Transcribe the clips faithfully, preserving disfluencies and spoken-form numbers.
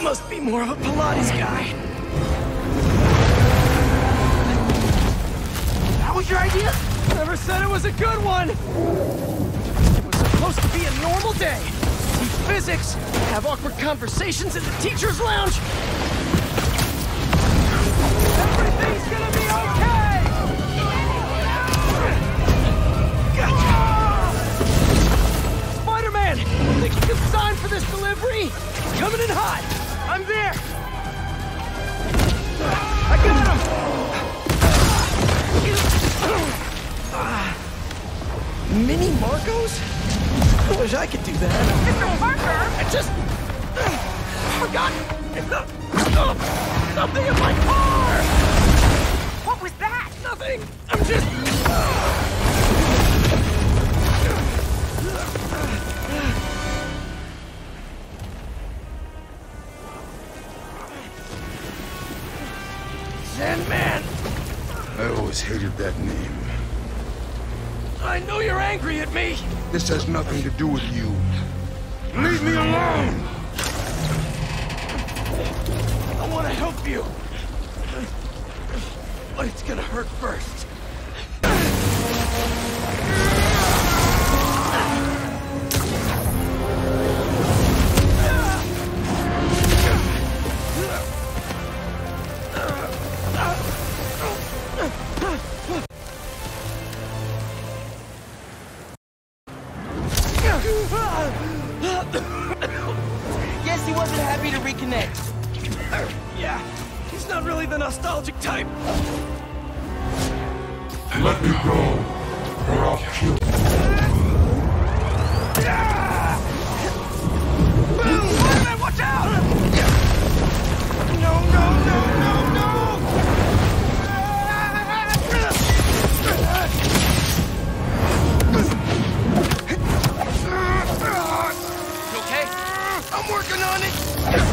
Must be more of a Pilates guy. That was your idea? Never said it was a good one. It was supposed to be a normal day. Teach physics, have awkward conversations in the teacher's lounge. Everything's gonna be okay! Gotcha! Spider-Man! Think you can sign for this delivery? It's coming in hot! I'm there! I got him! Mini Marcos? I wish I could do that. Mister Parker! I just... forgot... something in my car! What was that? Nothing! I'm just... Sandman! I always hated that name. I know you're angry at me! This has nothing to do with you. Leave me alone! I want to help you. But it's gonna hurt first. Guess he wasn't happy to reconnect. Yeah, he's not really the nostalgic type. Let me go, or I'll kill you. Spider-Man, watch out! No, no, no, no, no! You okay? I'm working on it!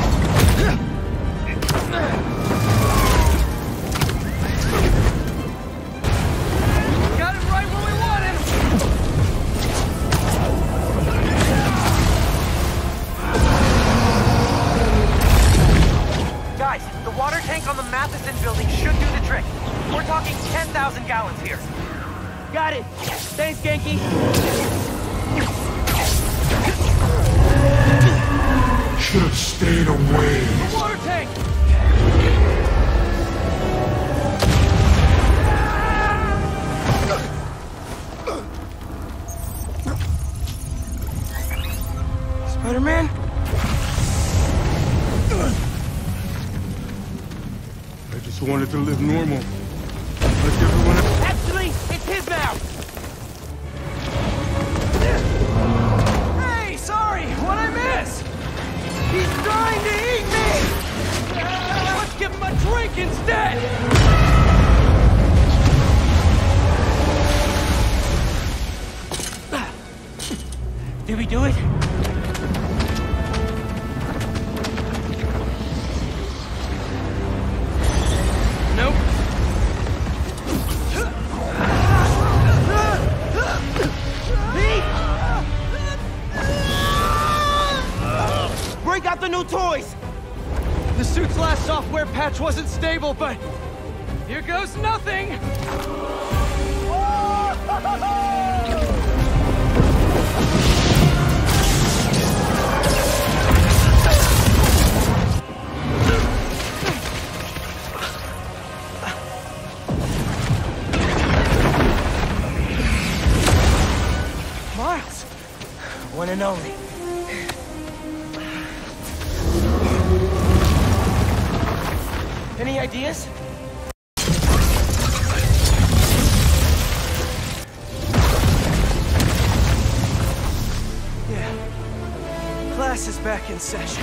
Got it right where we want him! Guys, the water tank on the Matheson building should do the trick. We're talking ten thousand gallons here. Got it. Thanks, Genki. Should have stayed away. The water tank! Spider-Man? I just wanted to live normal. Like everyone else. Actually, it's his now. Hey, sorry, what'd I miss? He's trying to eat me! Let's give him a drink instead! Did we do it? Nope. Break out the new toys! The suit's last software patch wasn't stable, but here goes nothing! Miles! One and only. Any ideas? Yeah. Class is back in session.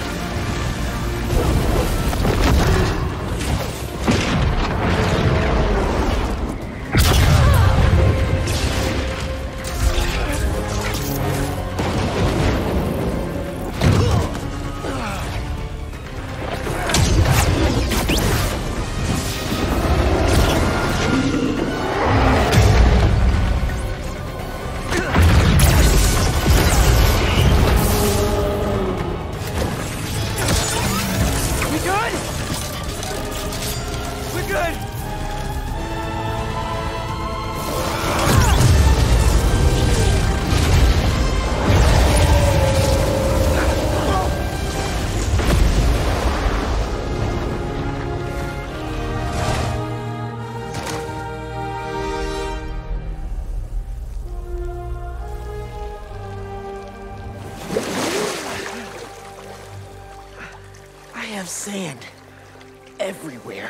have sand everywhere.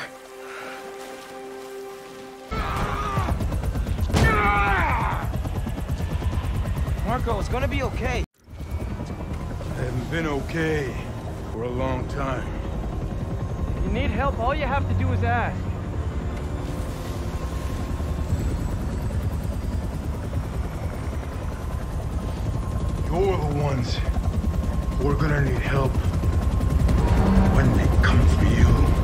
Marco, it's gonna be okay. I haven't been okay for a long time. If you need help, all you have to do is ask. You're the ones who are gonna need help when they come for you.